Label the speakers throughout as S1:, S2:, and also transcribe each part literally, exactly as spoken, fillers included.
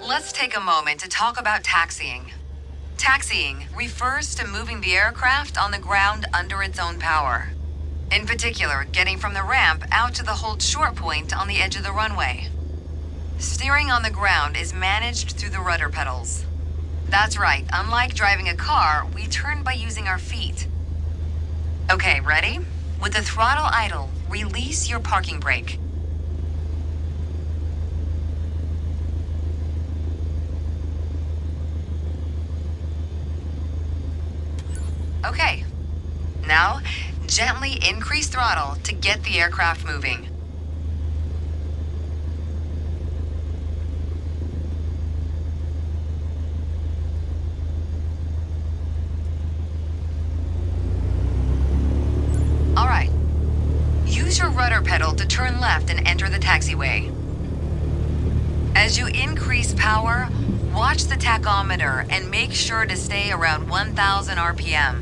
S1: Let's take a moment to talk about taxiing. Taxiing refers to moving the aircraft on the ground under its own power. In particular, getting from the ramp out to the hold short point on the edge of the runway. Steering on the ground is managed through the rudder pedals. That's right, unlike driving a car, we turn by using our feet. Okay, ready? With the throttle idle, release your parking brake. Okay. Now, gently increase throttle to get the aircraft moving. All right. Use your rudder pedal to turn left and enter the taxiway. As you increase power, watch the tachometer and make sure to stay around one thousand R P M.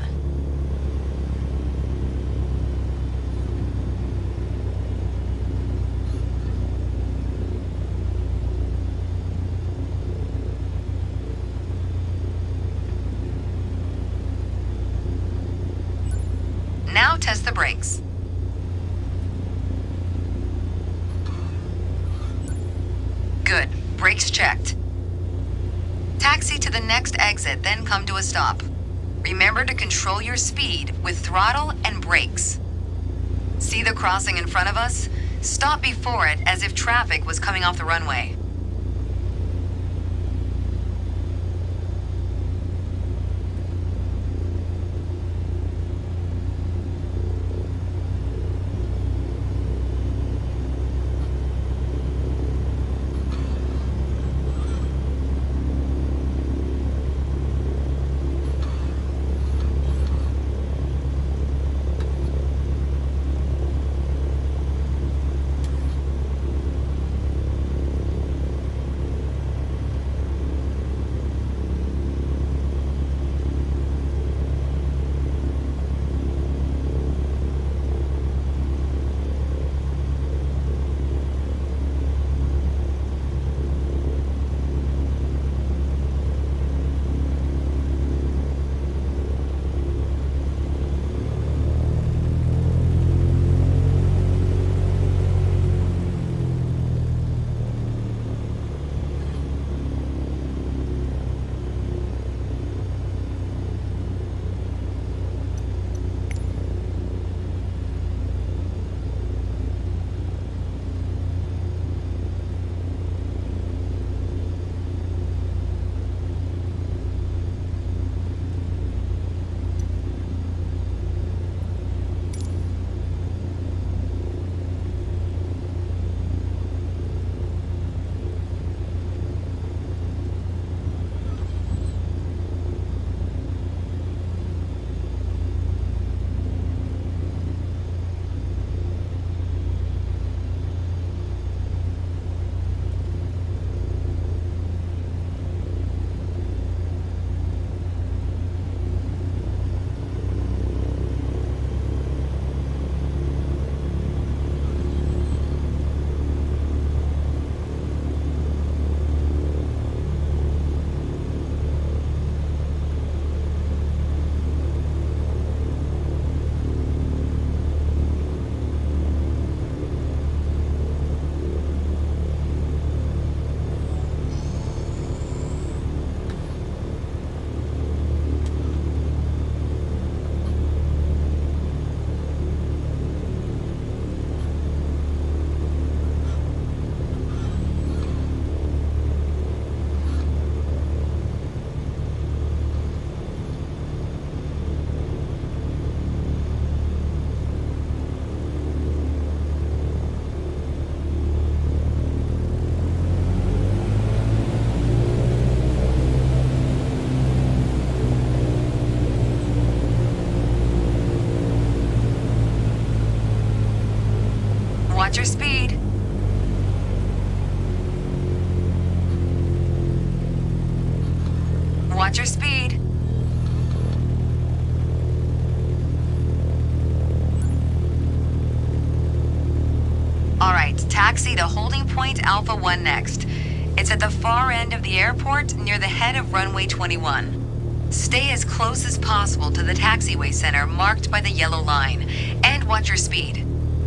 S1: Now test the brakes. Good. Brakes checked. Taxi to the next exit, then come to a stop. Remember to control your speed with throttle and brakes. See the crossing in front of us? Stop before it as if traffic was coming off the runway. Watch your speed. Watch your speed. All right, taxi to holding point Alpha one next. It's It's at the far end of the airport near the head of runway twenty-one. Stay as close as possible to the taxiway center marked by the yellow line, and watch your speed.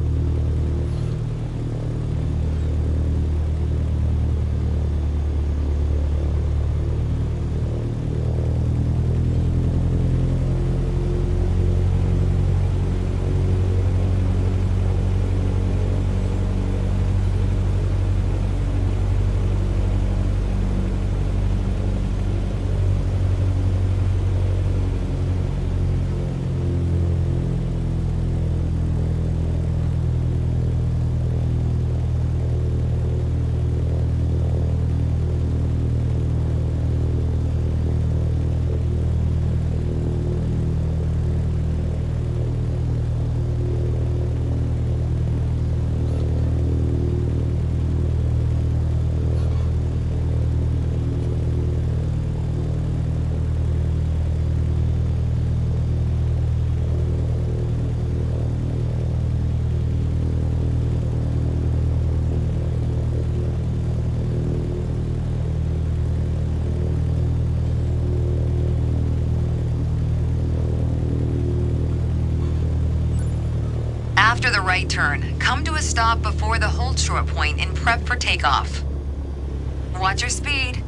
S1: After the right turn, come to a stop before the hold short point and prep for takeoff. Watch your speed.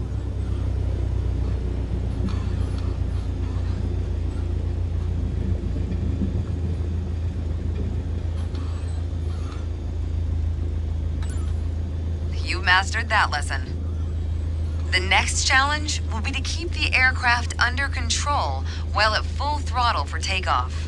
S1: You mastered that lesson. The next challenge will be to keep the aircraft under control while at full throttle for takeoff.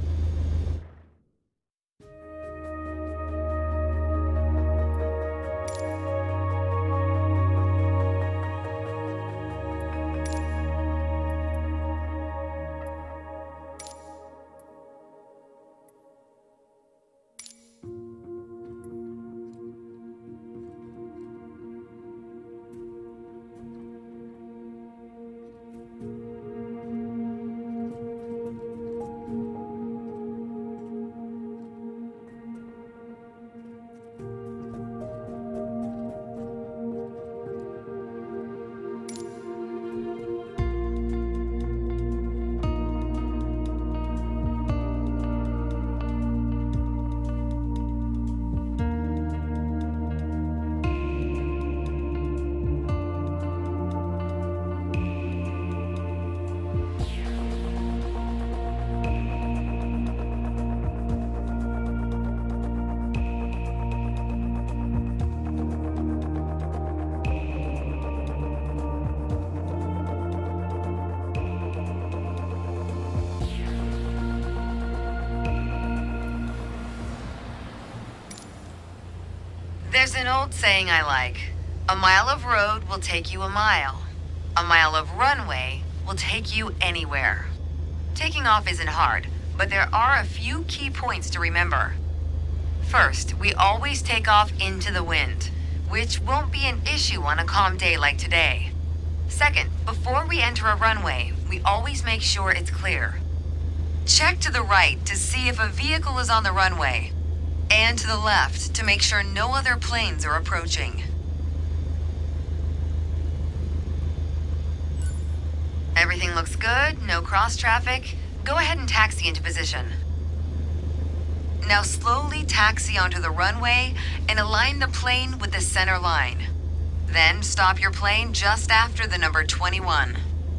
S1: There's an old saying I like. A mile of road will take you a mile. A mile of runway will take you anywhere. Taking off isn't hard, but there are a few key points to remember. First, we always take off into the wind, which won't be an issue on a calm day like today. Second, before we enter a runway, we always make sure it's clear. Check to the right to see if a vehicle is on the runway, and to the left to make sure no other planes are approaching. Everything looks good, no cross traffic. Go ahead and taxi into position. Now slowly taxi onto the runway and align the plane with the center line. Then stop your plane just after the number twenty-one.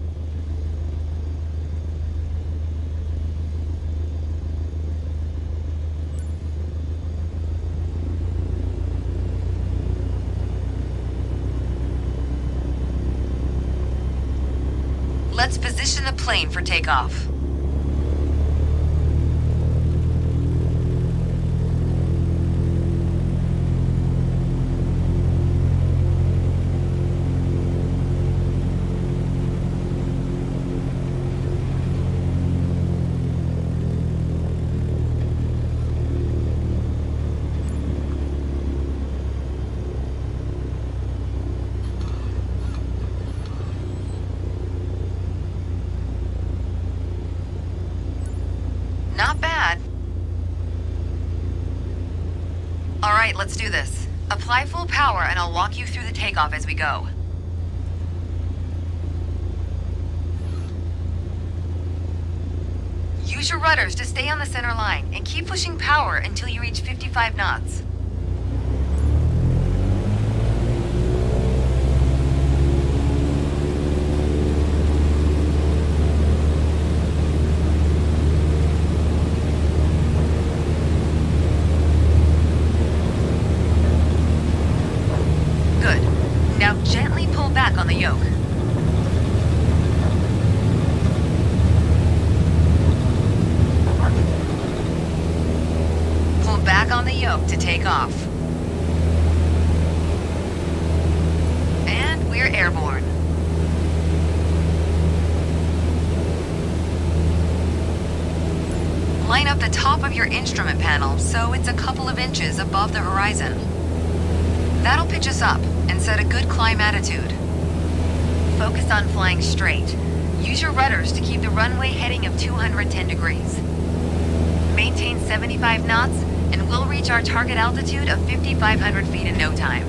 S1: Let's position the plane for takeoff. Not bad. All right, let's do this. Apply full power and I'll walk you through the takeoff as we go. Use your rudders to stay on the center line and keep pushing power until you reach fifty-five knots. Good. Now gently pull back on the yoke. Back on the yoke to take off. And we're airborne. Line up the top of your instrument panel so it's a couple of inches above the horizon. That'll pitch us up and set a good climb attitude. Focus on flying straight. Use your rudders to keep the runway heading of two hundred ten degrees. Maintain seventy-five knots and we'll reach our target altitude of fifty-five hundred feet in no time.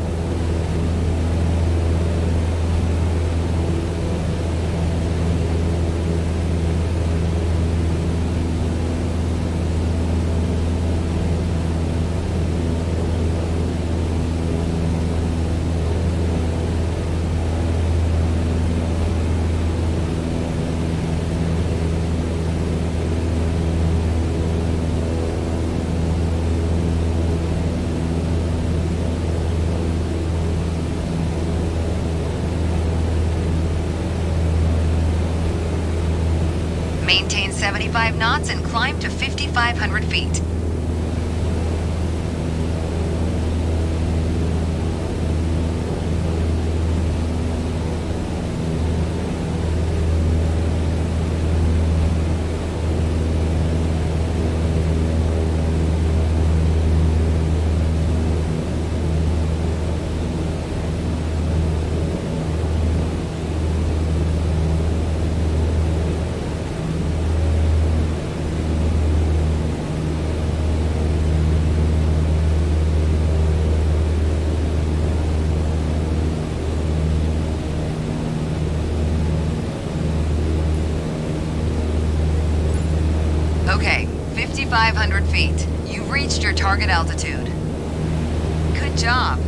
S1: Maintain seventy-five knots and climb to fifty-five hundred feet. Okay, fifty-five hundred feet. You've reached your target altitude. Good job.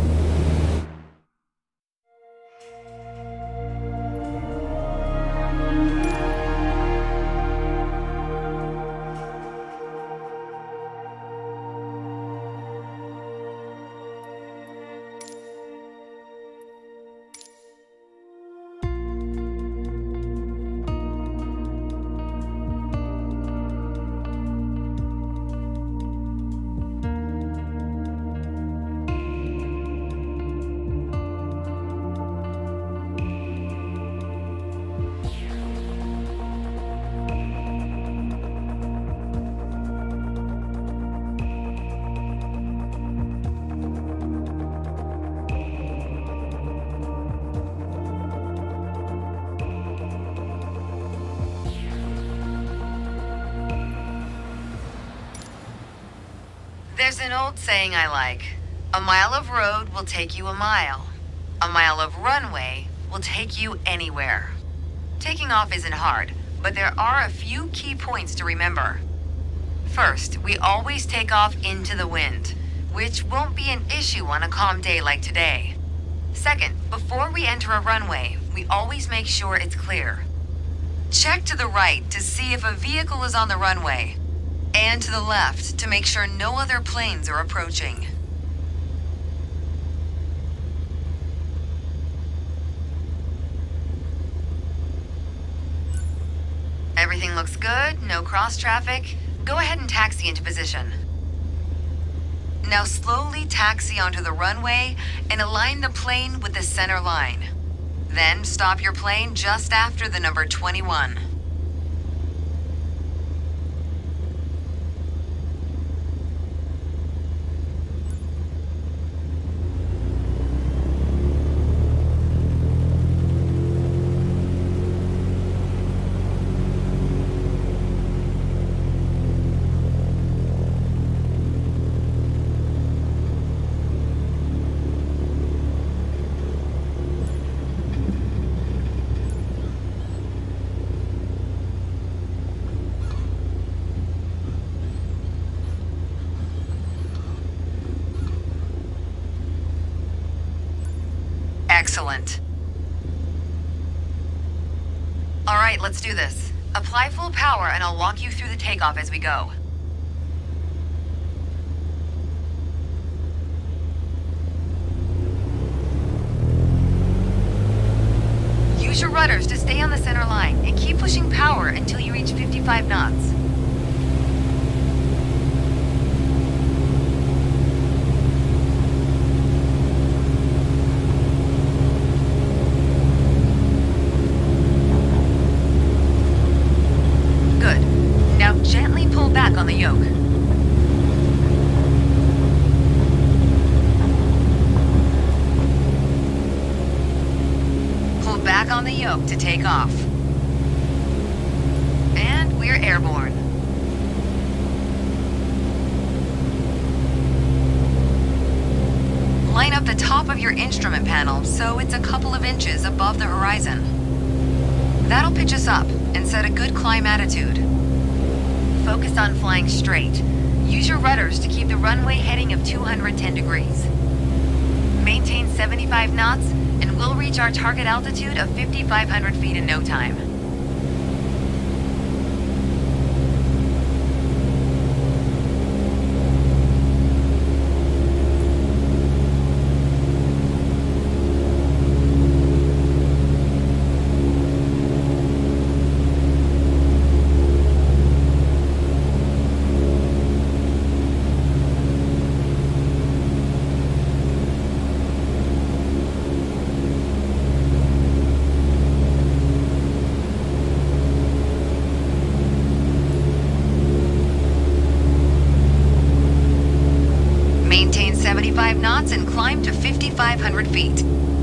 S1: There's an old saying I like. A mile of road will take you a mile. A mile of runway will take you anywhere. Taking off isn't hard, but there are a few key points to remember. First, we always take off into the wind, which won't be an issue on a calm day like today. Second, before we enter a runway, we always make sure it's clear. Check to the right to see if a vehicle is on the runway, and to the left to make sure no other planes are approaching. Everything looks good, no cross traffic. Go ahead and taxi into position. Now slowly taxi onto the runway and align the plane with the center line. Then stop your plane just after the number twenty-one. Excellent. All right, let's do this. Apply full power and I'll walk you through the takeoff as we go. Use your rudders to stay on the center line and keep pushing power until you reach fifty-five knots. Good. Now gently pull back on the yoke. Back on the yoke to take off. And we're airborne. Line up the top of your instrument panel so it's a couple of inches above the horizon. That'll pitch us up and set a good climb attitude. Focus on flying straight. Use your rudders to keep the runway heading of two hundred ten degrees. Maintain seventy-five knots and we'll reach our target altitude of fifty-five hundred feet in no time. Maintain seventy-five knots and climb to fifty-five hundred feet.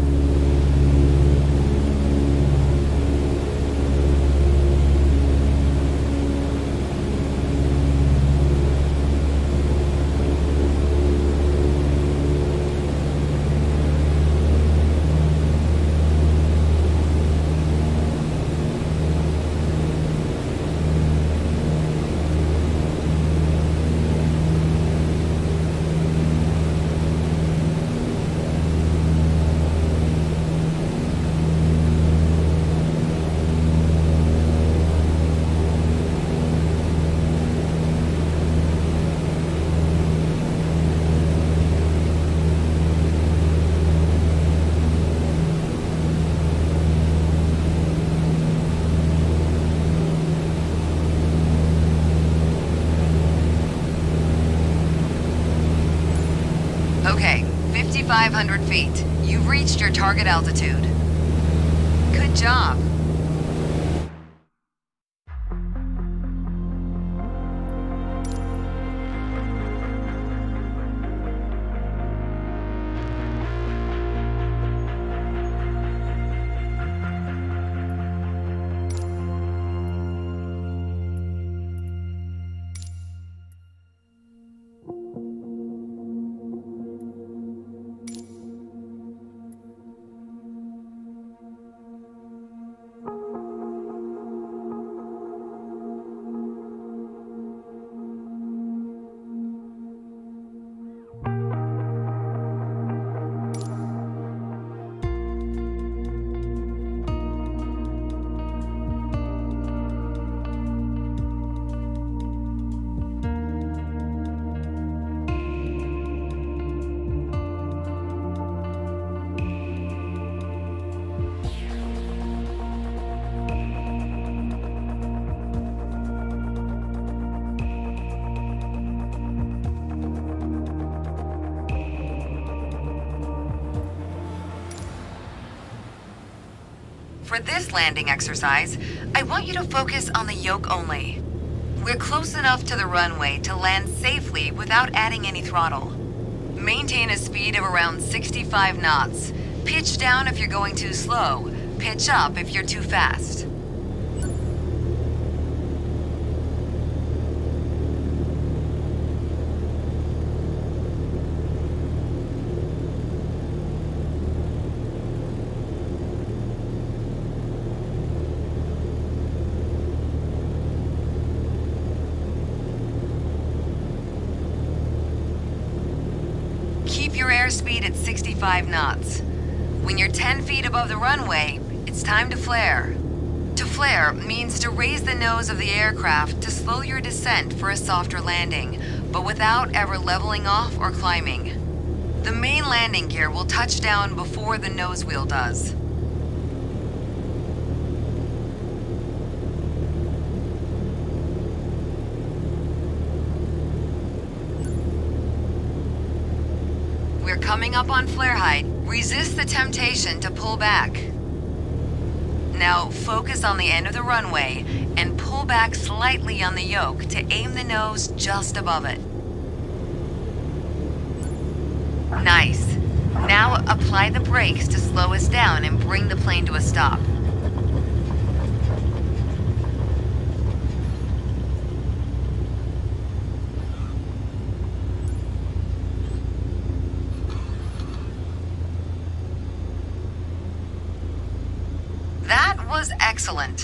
S1: Okay, fifty-five hundred feet. You've reached your target altitude. Good job. For this landing exercise, I want you to focus on the yoke only. We're close enough to the runway to land safely without adding any throttle. Maintain a speed of around sixty-five knots. Pitch down if you're going too slow. Pitch up if you're too fast. Keep your airspeed at sixty-five knots. When you're ten feet above the runway, it's time to flare. To flare means to raise the nose of the aircraft to slow your descent for a softer landing, but without ever leveling off or climbing. The main landing gear will touch down before the nose wheel does. We're coming up on flare height. Resist the temptation to pull back. Now focus on the end of the runway and pull back slightly on the yoke to aim the nose just above it. Nice. Now apply the brakes to slow us down and bring the plane to a stop. That was excellent.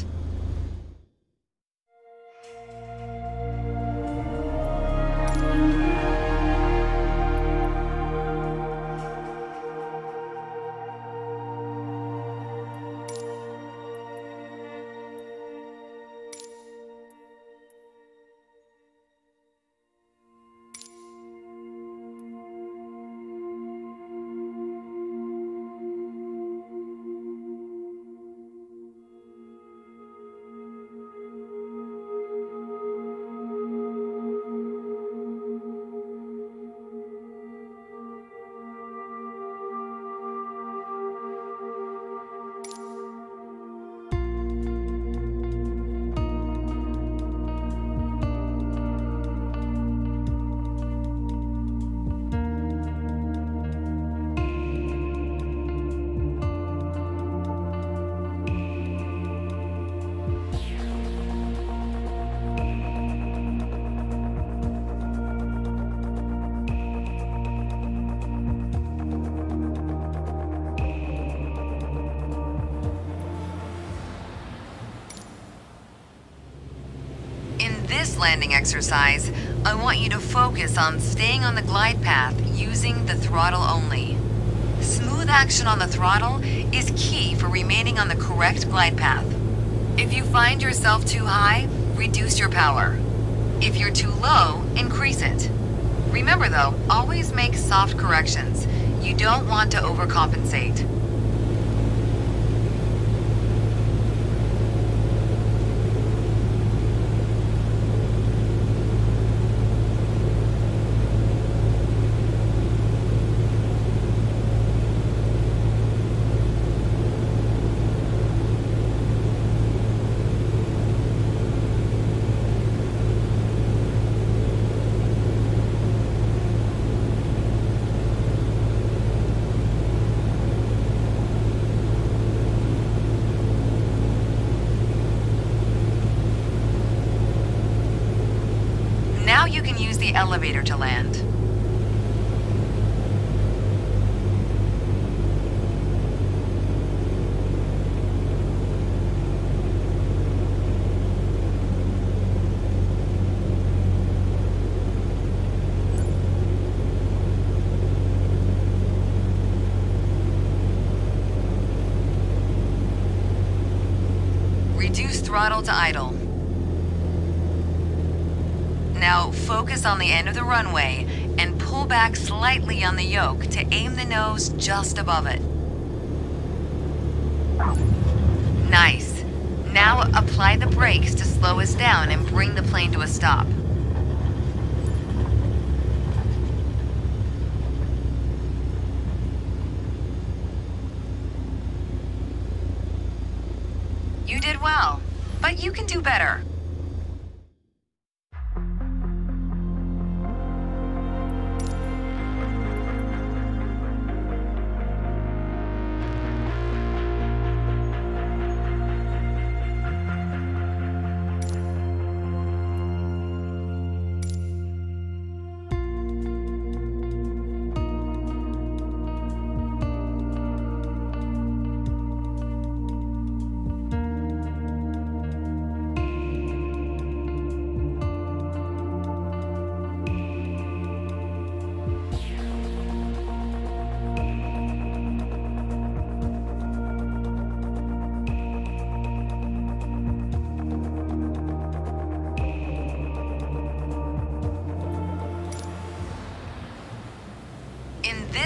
S1: This landing exercise, I want you to focus on staying on the glide path using the throttle only. Smooth action on the throttle is key for remaining on the correct glide path. If you find yourself too high, reduce your power. If you're too low, increase it. Remember though, always make soft corrections. You don't want to overcompensate. Now you can use the elevator to land. Reduce throttle to idle. Now focus on the end of the runway and pull back slightly on the yoke to aim the nose just above it. Nice. Now apply the brakes to slow us down and bring the plane to a stop. You did well, but you can do better.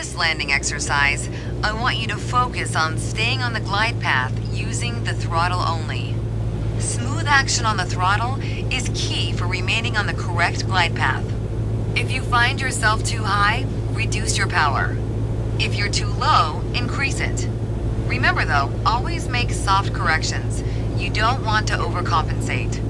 S1: this landing exercise, I want you to focus on staying on the glide path using the throttle only. Smooth action on the throttle is key for remaining on the correct glide path. If you find yourself too high, reduce your power. If you're too low, increase it. Remember though, always make soft corrections. You don't want to overcompensate.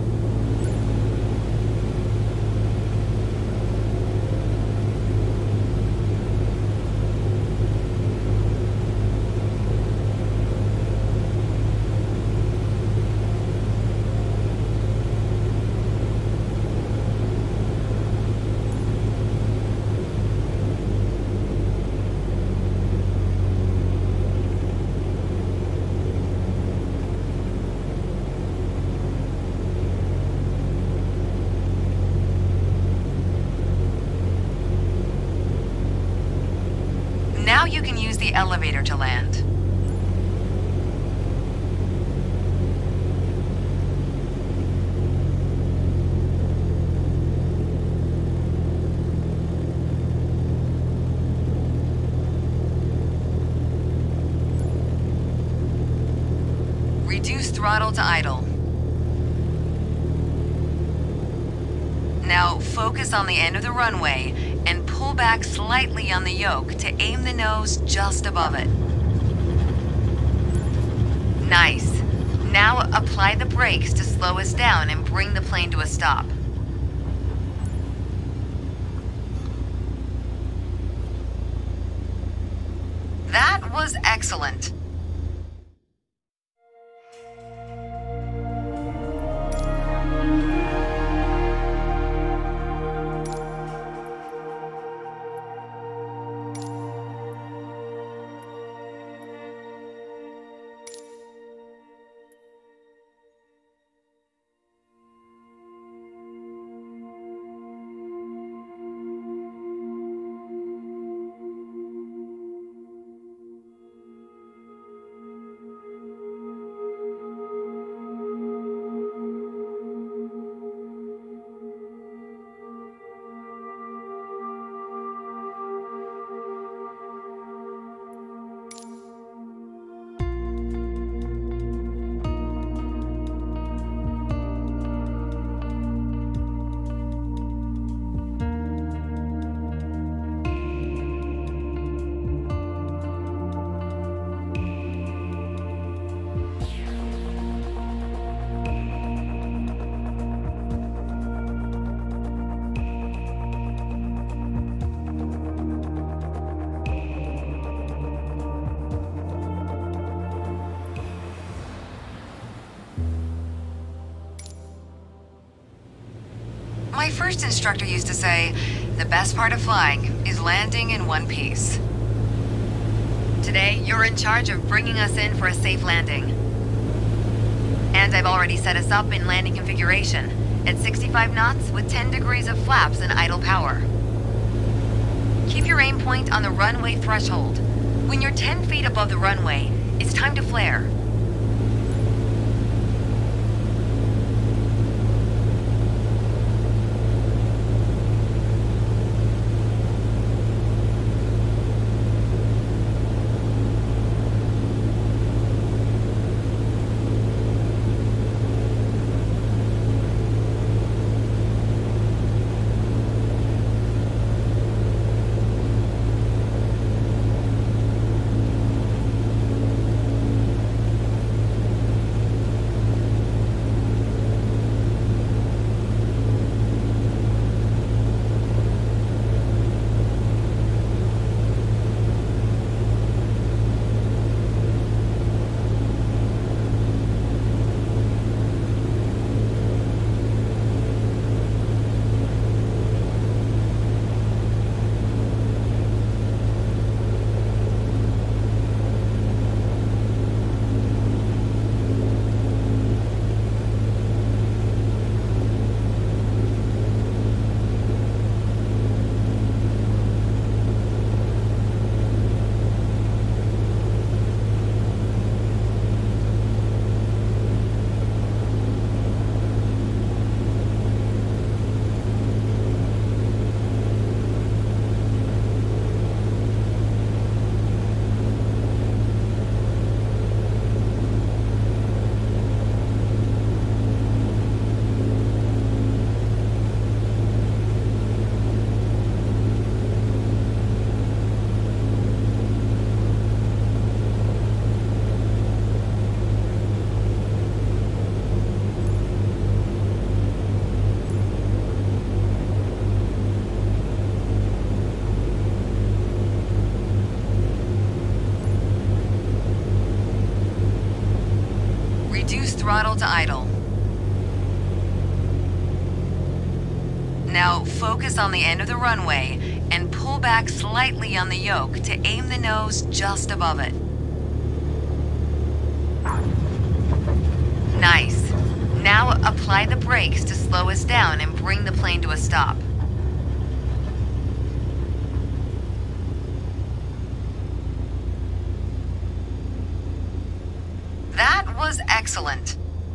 S1: Now you can use the elevator to land. Reduce throttle to idle. Now focus on the end of the runway and pull back slightly on the yoke to aim the nose just above it. Nice. Now apply the brakes to slow us down and bring the plane to a stop. That was excellent. My first instructor used to say, the best part of flying is landing in one piece. Today, you're in charge of bringing us in for a safe landing. And I've already set us up in landing configuration at sixty-five knots with ten degrees of flaps and idle power. Keep your aim point on the runway threshold. When you're ten feet above the runway, it's time to flare. throttle to idle. Now focus on the end of the runway and pull back slightly on the yoke to aim the nose just above it. Nice. Now apply the brakes to slow us down and bring the plane to a stop. That was excellent.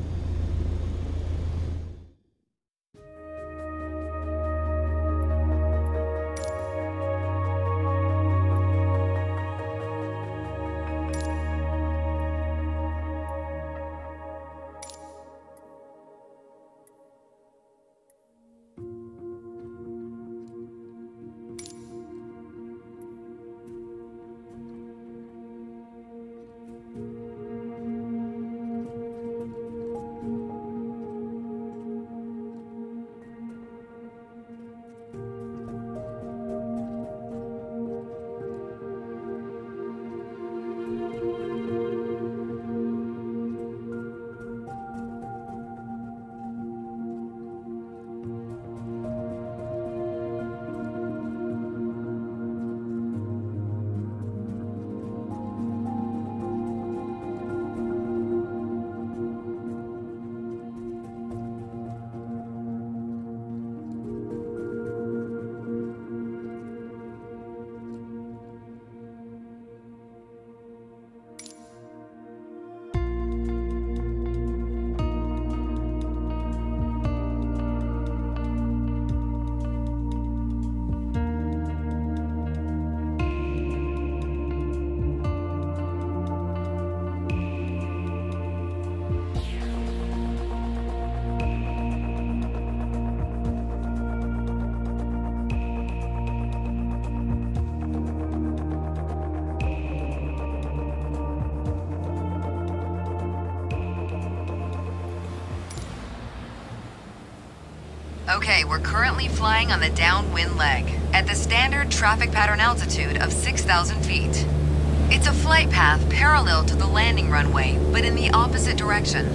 S1: Okay, we're currently flying on the downwind leg at the standard traffic pattern altitude of six thousand feet. It's a flight path parallel to the landing runway, but in the opposite direction.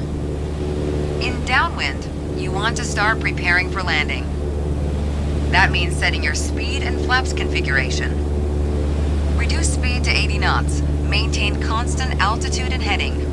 S1: In downwind, you want to start preparing for landing. That means setting your speed and flaps configuration. Reduce speed to eighty knots. Maintain constant altitude and heading.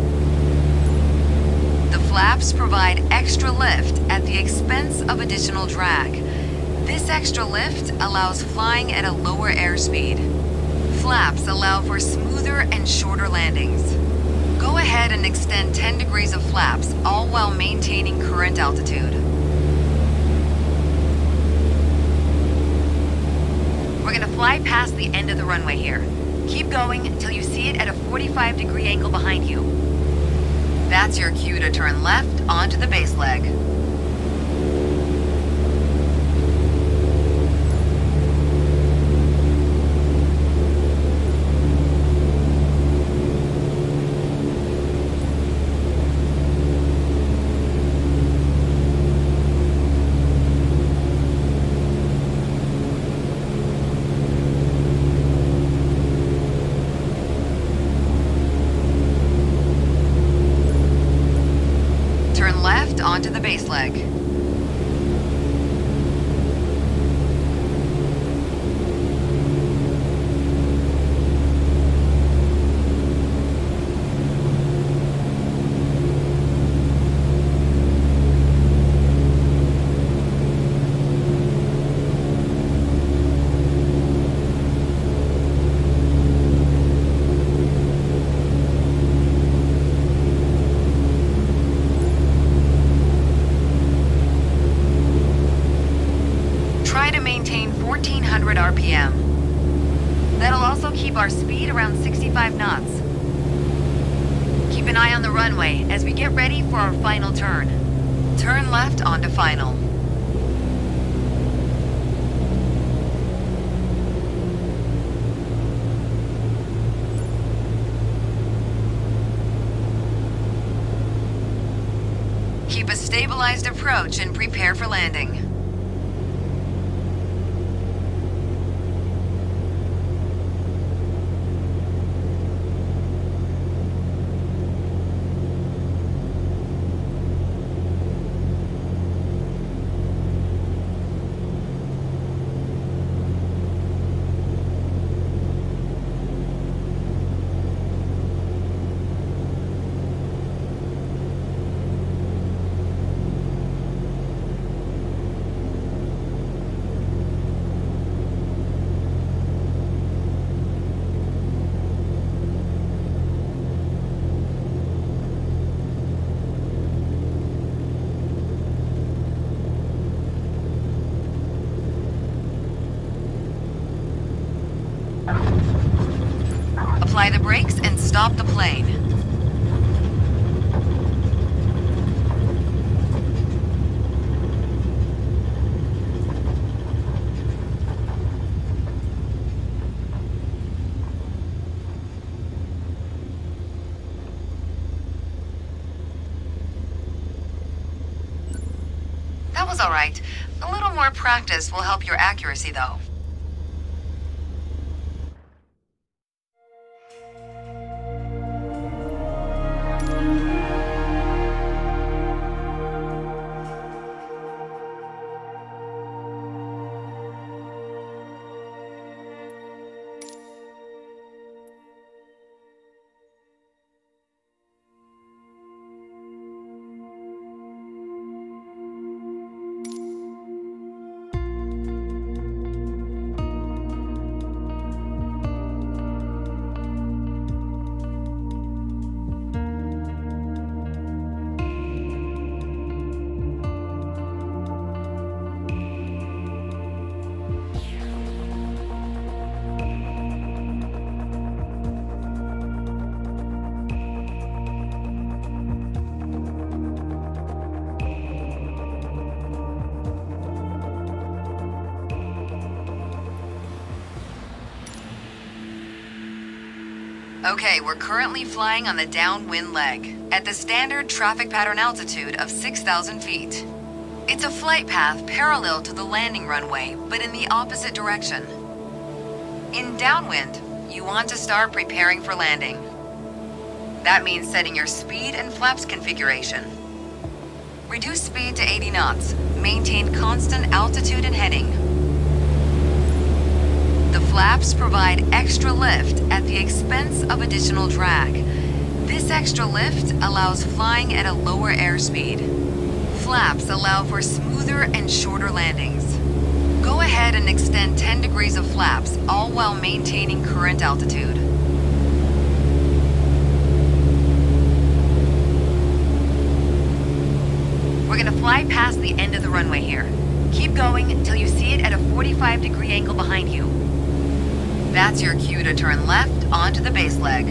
S1: The flaps provide extra lift at the expense of additional drag. This extra lift allows flying at a lower airspeed. Flaps allow for smoother and shorter landings. Go ahead and extend ten degrees of flaps, all while maintaining current altitude. We're gonna fly past the end of the runway here. Keep going until you see it at a forty-five degree angle behind you. That's your cue to turn left onto the base leg. Onto the base leg. fourteen hundred R P M. That'll also keep our speed around sixty-five knots. Keep an eye on the runway as we get ready for our final turn. Turn left onto final. Keep a stabilized approach and prepare for landing. stop the plane. That was all right. A little more practice will help your accuracy, though. Okay, we're currently flying on the downwind leg, at the standard traffic pattern altitude of six thousand feet. It's a flight path parallel to the landing runway, but in the opposite direction. In downwind, you want to start preparing for landing. That means setting your speed and flaps configuration. Reduce speed to eighty knots, maintain constant altitude and heading. The flaps provide extra lift at the expense of additional drag. This extra lift allows flying at a lower airspeed. Flaps allow for smoother and shorter landings. Go ahead and extend ten degrees of flaps, all while maintaining current altitude. We're gonna fly past the end of the runway here. Keep going until you see it at a forty-five degree angle behind you. That's your cue to turn left onto the base leg.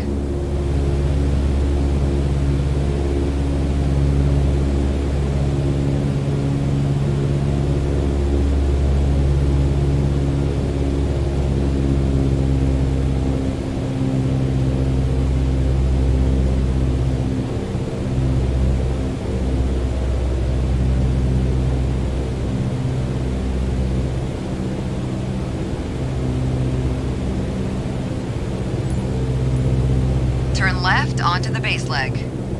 S1: Turn left onto the base leg.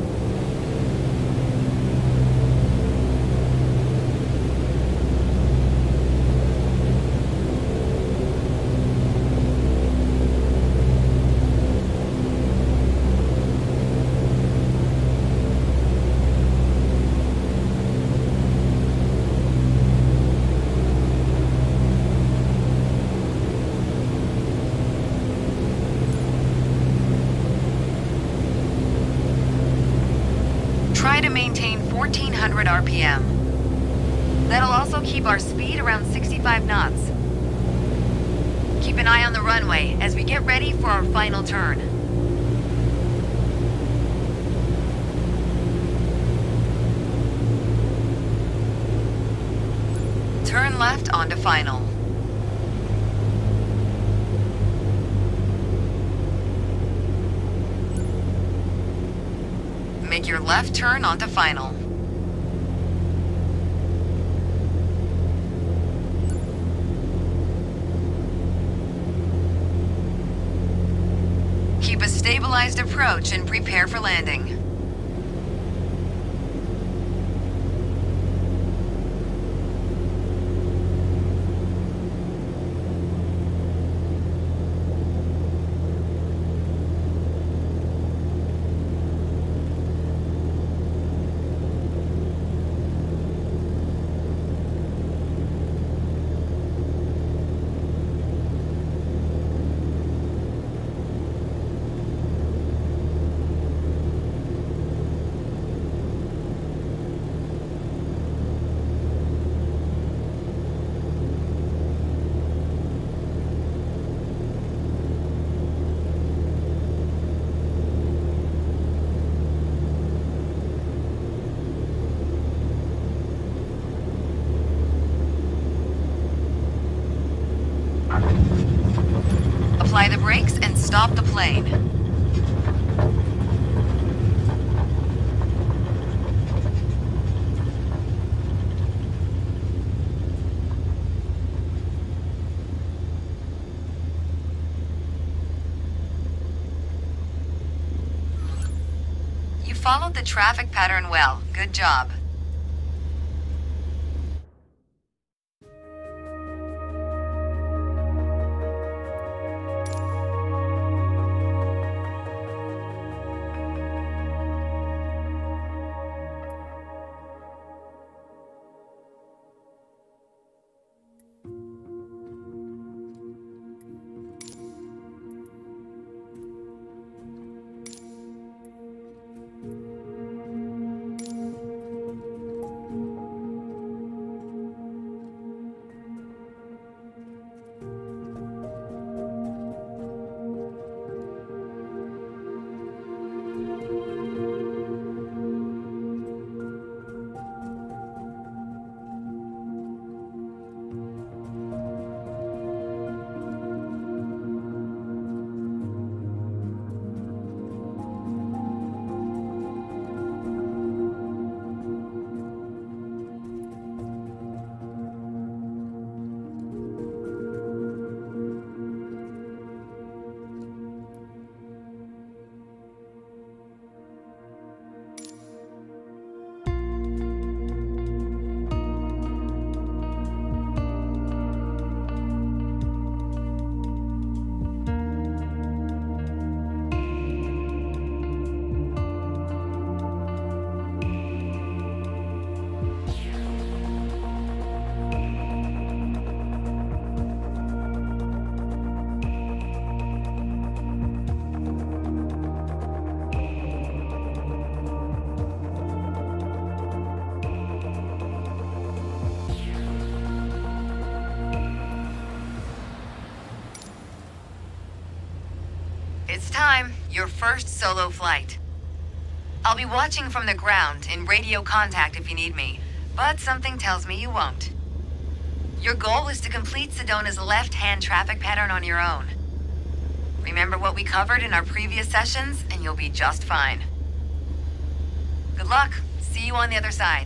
S1: Try to maintain fourteen hundred R P M. That'll also keep our speed around sixty-five knots. Keep an eye on the runway as we get ready for our final turn. Turn left onto final. Make your left turn onto final. Keep a stabilized approach and prepare for landing. Apply the brakes and stop the plane. You followed the traffic pattern well. Good job. It's time. Your first solo flight. I'll be watching from the ground in radio contact if you need me, but something tells me you won't. Your goal is to complete Sedona's left-hand traffic pattern on your own. Remember what we covered in our previous sessions, and you'll be just fine. Good luck. See you on the other side.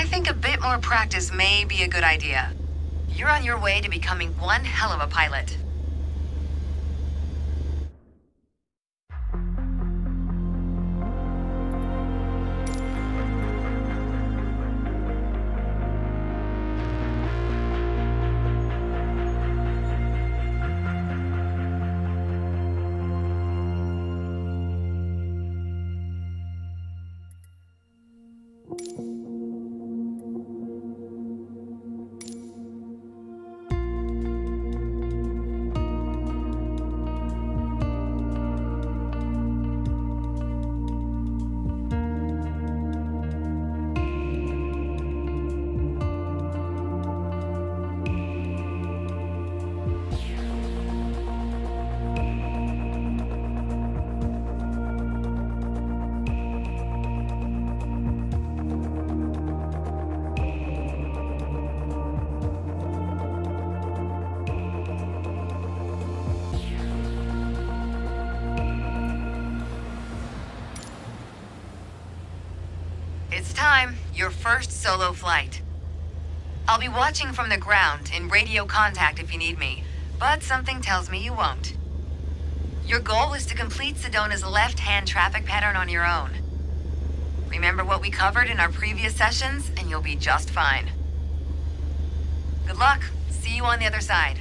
S1: think a bit more practice may be a good idea. You're on your way to becoming one hell of a pilot. It's time, your first solo flight. I'll be watching from the ground in radio contact if you need me, but something tells me you won't. Your goal is to complete Sedona's left-hand traffic pattern on your own. Remember what we covered in our previous sessions, and you'll be just fine. Good luck. See you on the other side.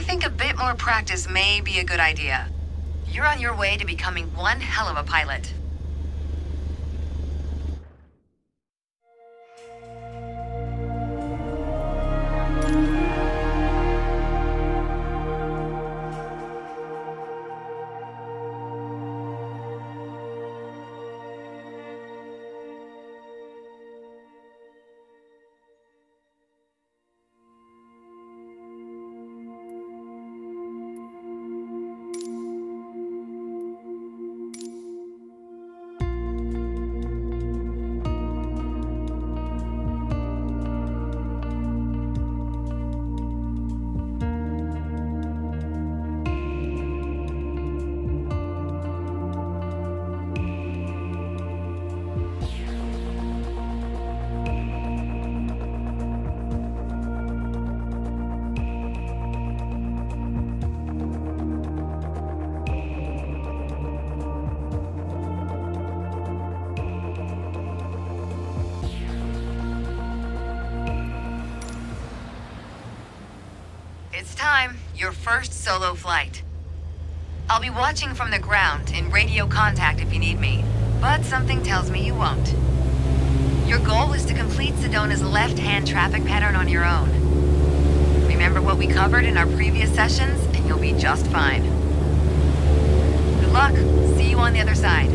S1: think a bit more practice may be a good idea. You're on your way to becoming one hell of a pilot. It's time, your first solo flight. I'll be watching from the ground in radio contact if you need me, but something tells me you won't. Your goal is to complete Sedona's left-hand traffic pattern on your own. Remember what we covered in our previous sessions, and you'll be just fine. Good luck. See you on the other side.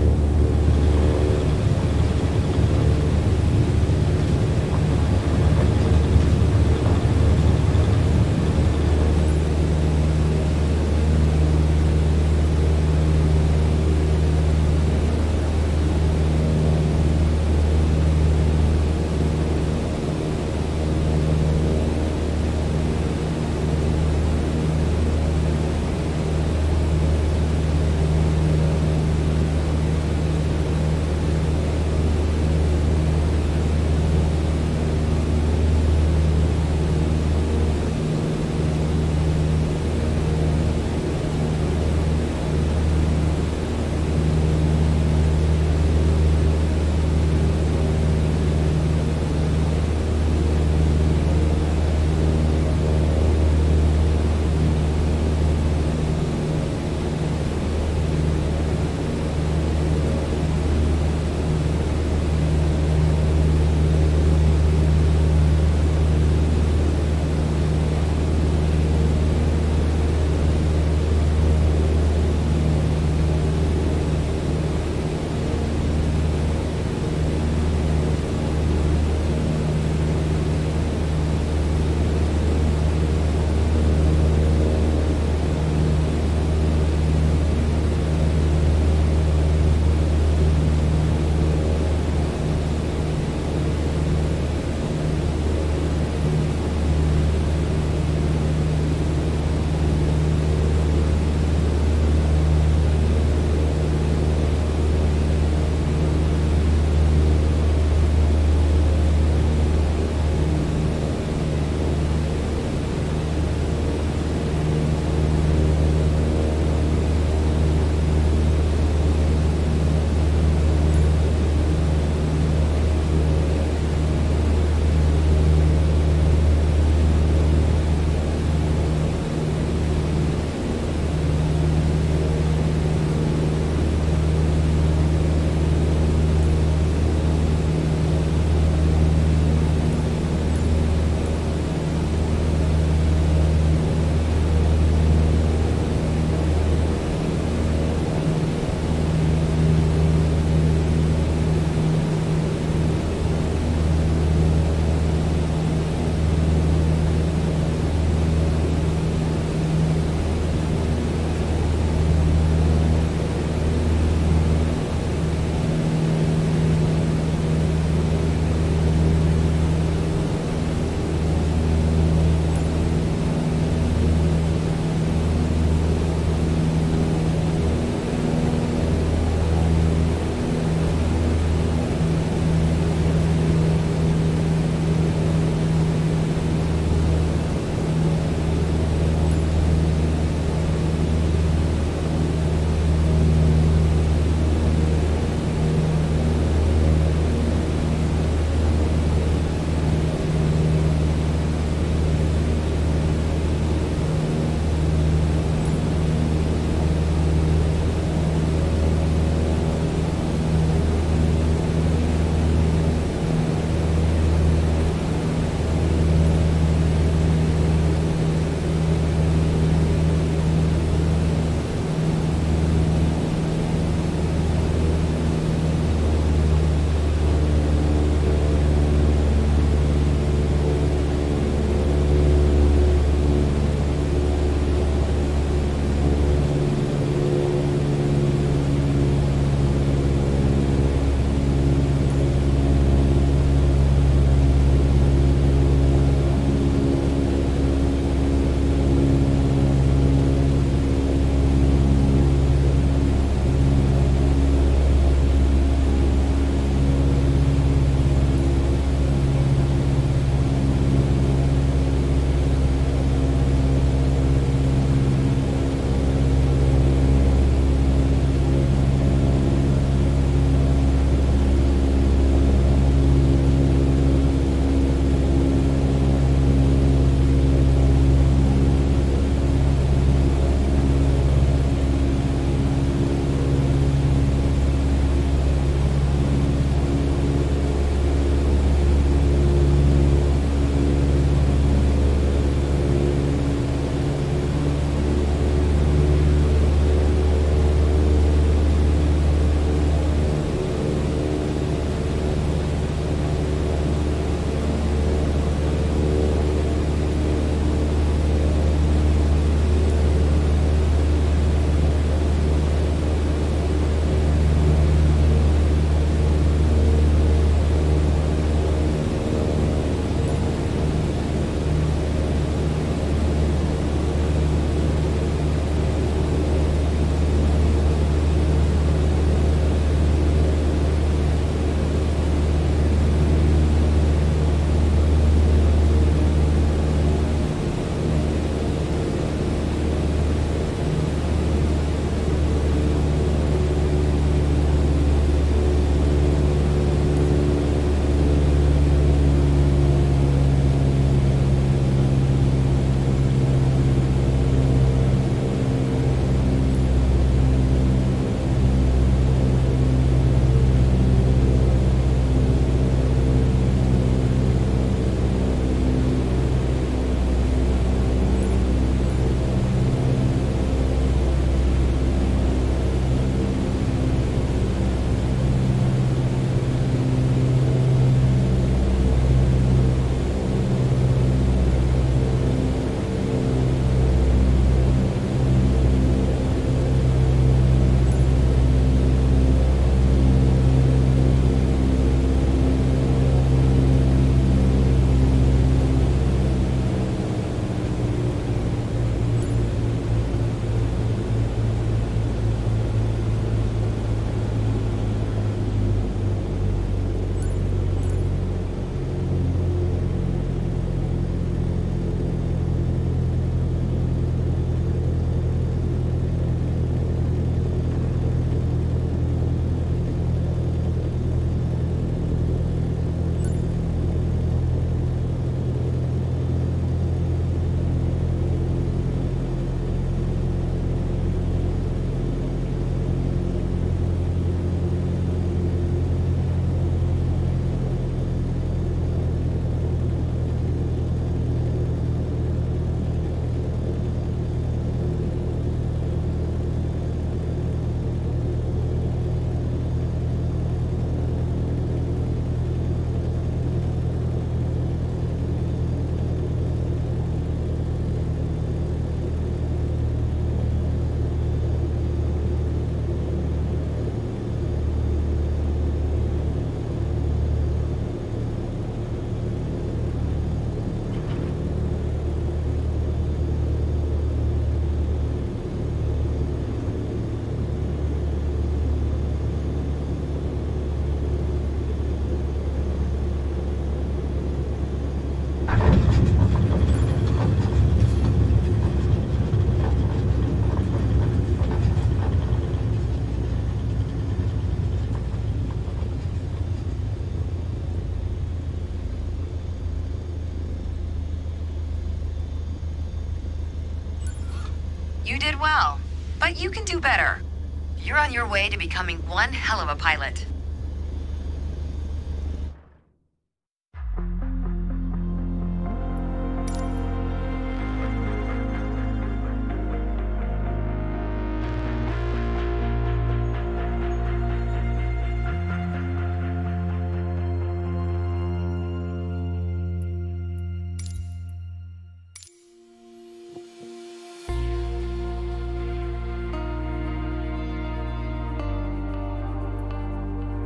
S1: You did well, but you can do better. You're on your way to becoming one hell of a pilot.